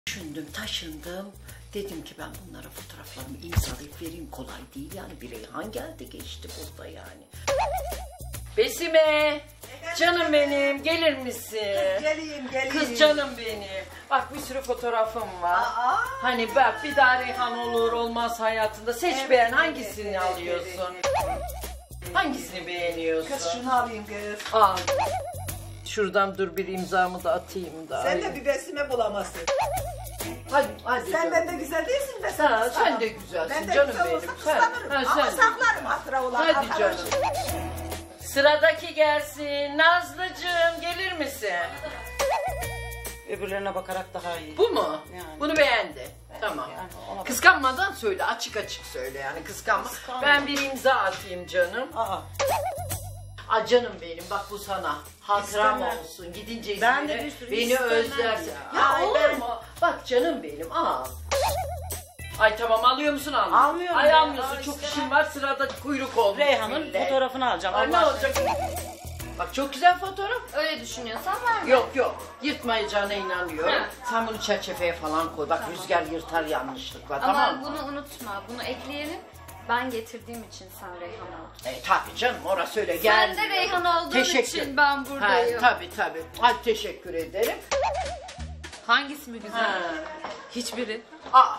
Düşündüm, taşındım. Dedim ki ben bunlara fotoğraflarımı imzalayıp vereyim, kolay değil yani. Bir Reyhan geldi geçti burada yani. Besime, canım benim, gelir misin? Geleyim. Kız canım benim. Bak bir sürü fotoğrafım var. Hani bak bir daha Reyhan olur olmaz hayatında. Seç beğen, hangisini alıyorsun? Hangisini beğeniyorsun? Kız şunu alayım kız. Al. Şuradan dur bir imzamı da atayım da. Sen de bir Besime bulamazsın. Hadi Sen canım. benden güzel değilsin Besime. Ha, sen de güzelsin ben de canım güzel benim. olsa kıskanırım. Ama sen. saklarım hatıra olan. Hadi canım. Sıradaki gelsin. Nazlıcığım gelir misin? Öbürlerine bakarak daha iyi. Bu mu? Yani. Bunu beğendi. Tamam. Yani ona Kıskanmadan söyle, açık açık söyle yani, kıskanma. Ben bir imza atayım canım. Aa canım benim, bak bu sana. Hatıram İstemem. olsun. Gidince Ben İzmir'e de bir sürü beni istemem özlersin. ya. Ya Ay, olur ben- mu? Bak canım benim, al. Ay tamam, alıyor musun almıyor? Almıyorum Ay ben. almıyorsun, Ay, çok istemem. işim var, sırada kuyruk olmuş. Reyhan'ın millet. fotoğrafını alacağım. Ay ne Allah olacak? Bak çok güzel fotoğraf. Öyle düşünüyorsan var mı? Yok, yırtmayacağına inanıyorum. Ha. Sen bunu çerçeveye falan koy. Bak rüzgar yırtar yanlışlıkla, Ama tamam mı? bunu unutma. Bunu ekleyelim. Ben getirdiğim için sen Reyhan oldun. Tabii canım, orası öyle Sen gelmiyor. de Reyhan olduğun Teşekkür. için ben buradayım. Tabii. Hadi teşekkür ederim. Hangisi mi güzel? Ha. Hiçbiri. Aa.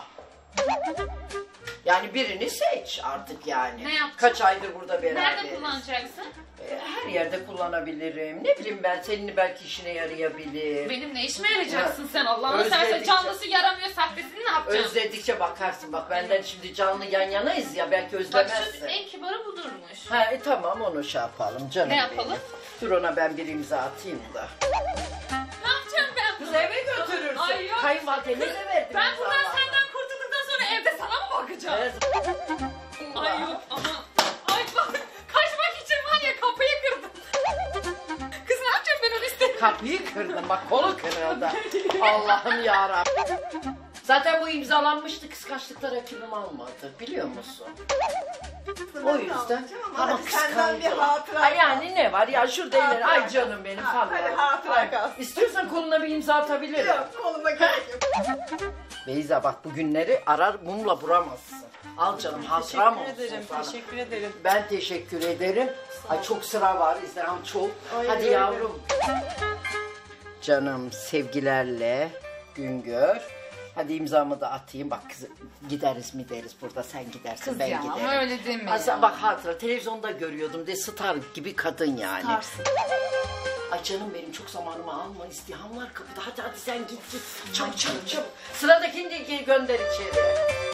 Yani birini seç artık yani. Ne yapacağım? Kaç aydır burada beraberiz. Nerede kullanacaksın? Her yerde kullanabilirim. Ne bileyim ben, senin belki işine yarayabilir. Benim ne işime yarayacaksın sen Allah'ını Özledikçe- seversen, canlısı yaramıyor, sahtesini ne yapacaksın? Özledikçe bakarsın, bak benden şimdi canlı yan yanayız ya, belki Bak özlemezsin. şu en kibarı budurmuş. Tamam, onu şey yapalım canım. Ne benim. yapalım? Dur ona ben bir imza atayım da. Ne yapacağım ben bunu? Kız eve götürürsün. Ay yok. Kayınvalidene de verdim. Ben buradan imzalarını. senden kurtulduktan sonra evde sana mı bakacağım? Evet. Ay yok ama. Ay bak, kaçmak için var ya kapıyı kırdım. Kız ne yapacağım ben onu istedim. Kapıyı kırdım, bak kolu kırıldı. Allah'ım yarabbim. Zaten bu imzalanmıştı, kıskançlıkta rakibim almadı, biliyor musun? O yüzden ama senden bir kıskandım. hatıra. Ay yani ne var ya, şurada ileri, ay canım benim falan. Hadi hatıra kalsın. İstiyorsan koluna bir imza atabilirim. Yok, koluma gerek yok. Beyza bak, bu günleri arar mumla vuramazsın. Al canım, hatıram olsun sana. Teşekkür ederim. Ben teşekkür ederim. Ay çok sıra var, izdiham çok. Ay, Hadi öyle. yavrum. Canım sevgilerle Güngör. Hadi imzamı da atayım. Bak kızım, gideriz burada, sen gidersin Kız ben ya, giderim. ama öyle deme Ay, sen ya. bak hatıra, televizyonda görüyordum de, star gibi kadın yani. Starsın. Ay canım benim, çok zamanımı alma, izdiham var kapıda. Hadi sen git. Çabuk. Sıradakini de gönder içeri.